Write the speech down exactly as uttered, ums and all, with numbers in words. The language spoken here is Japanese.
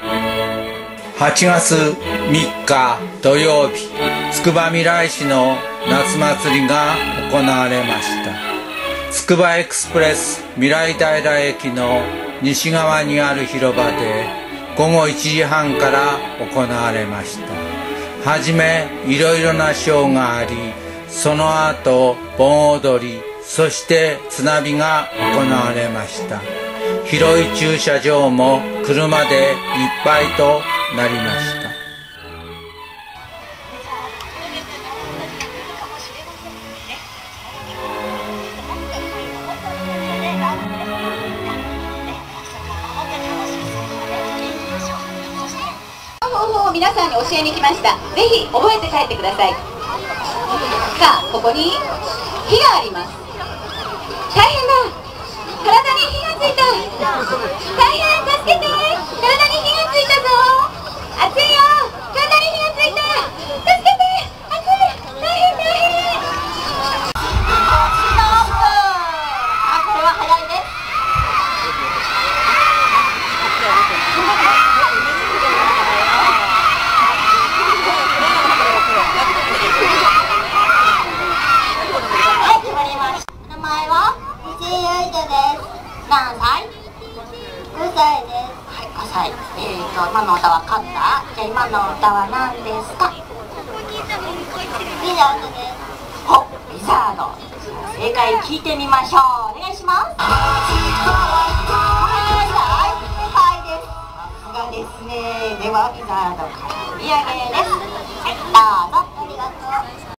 はちがつみっか土曜日、つくばみらい市の夏祭りが行われました。つくばエクスプレスみらい平駅の西側にある広場でごごいちじはんから行われました。はじめいろいろなショーがあり、その後盆踊り、そして綱火が行われました。広い駐車場も車でいっぱいとなりました。 方法を皆さんに教えに来ました。ぜひ覚えて帰ってください。さあ、ここに火があります。大変だ、体に火がついた。大変、助けて、体に火がついたぞ。熱いよ、体に火がついた。助けて、熱い、大変大変。あ、これは早いです。 何歳？ごさいです。はい、ごさい。えーと、今の歌わかった？じゃあ今の歌は何ですか？リザードです。ほ、リザード。正解聞いてみましょう。お願いします。はいです。さすがですね。ではリザードからお土産です。はい、どうぞ。